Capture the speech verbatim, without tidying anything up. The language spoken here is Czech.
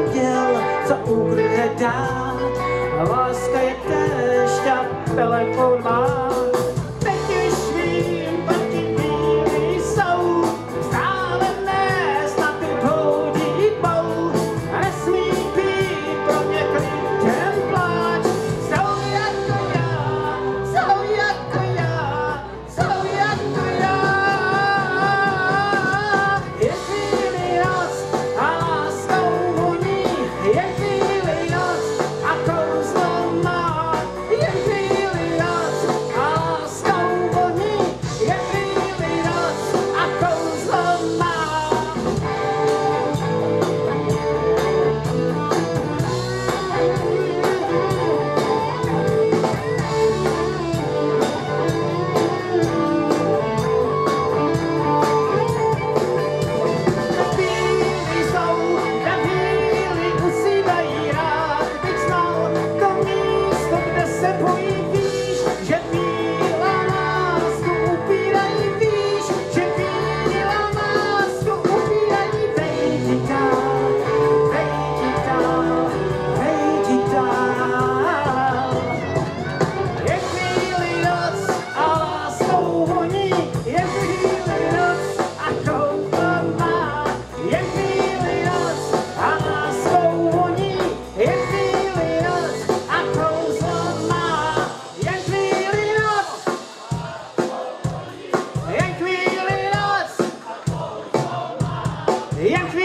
anděl, co ukryje dál. Láska je déšť a telefon má. Teď už vím, proti bílý jsou, vzdálené snad bloudí bou. Nesmí být pro mě klidem pláč. Jsou jako já, jsou jako já, jsou jako já. Je chvíli noc a láskou voní, je chvíli noc a kouzlo má. Je chvíli noc a láskou voní, je chvíli noc a kouzlo má. Chvíli jsou, na chvíli usínají, rád bych znal to místo, kde se bojí, víš, že chvíla lásku upírají, víš, že chvíla lásku upírají. Vejdi dál, vejdi dál, vejdi dál. Je chvíli noc a láskou voní, je chvíli noc a kouzlo má. Je chvíli noc a láskou voní, je chvíli noc a kouzlo má. Je chvíli noc, je chvíli noc, je chvíli